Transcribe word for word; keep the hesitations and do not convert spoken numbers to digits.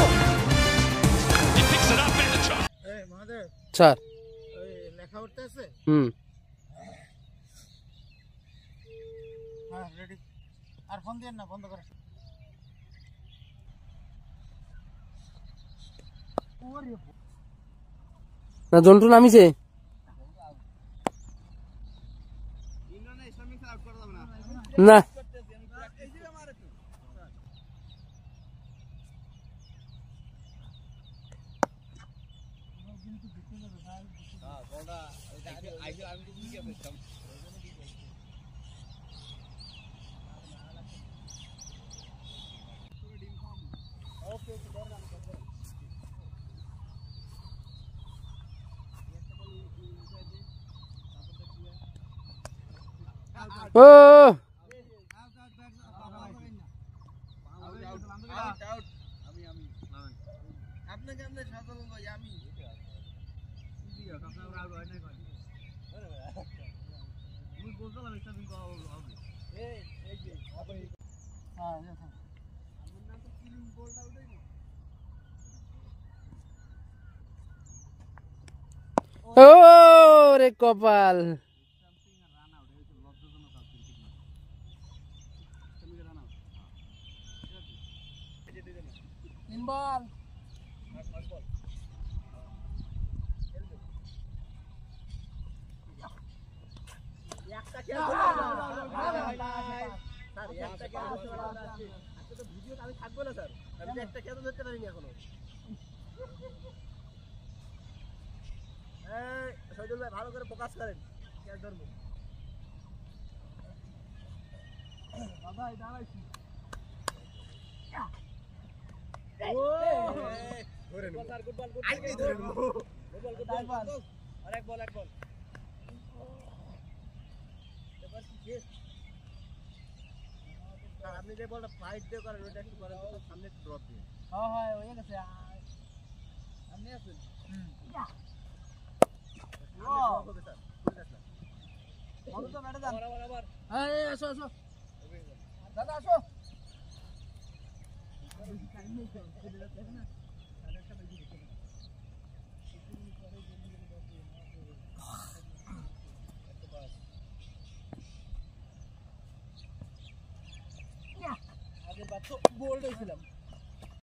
sir লেখা উঠতে আছে হুম হ্যাঁ রেডি আর ফোন দিন না বন্ধ করে না জন্টু নামিছে না ও আপনাকে আমরা সাজাল ভাই আমি তুমি বলছিলাম একটা দিন হবে এই এই যে হবে হ্যাঁ হ্যাঁ আমার নাম তো কিলিং বলটা উঠাই না ও রে কপাল তিন বল একটা খেলা স্যার একটা খেলা আছে আজকে তো ভিডিও আমি থাকবো না স্যার আমি একটা খেলা ধরতে পারিনি এখনো এই শহীদুল ভাই ভালো করে ফোকাস করেন খেলা ধরবো দাদা এই দাঁড়াইছি ও ধরে নে sir good ball good ball ধরে নে গুড বল গুড বল আর এক বল এক বল এবার কি শেষ আর আপনি যে বলটা ফাইট দিয়ে করেন ওটা একটু করেন তো সামনে একটু ড্রপ দিয়ে হ্যাঁ হ্যাঁ হয়ে গেছে আপনি আছেন হুম ও হবে স্যার ফুল টাচ না বল তো ব্যাটে যান আবার আবার এই আসো আসো দাদা আসো টাইম নেই স্যার খেলে যাচ্ছে না আর একটা বেশি দেখতে আগের বার তো গোল্ড হয়েছিলাম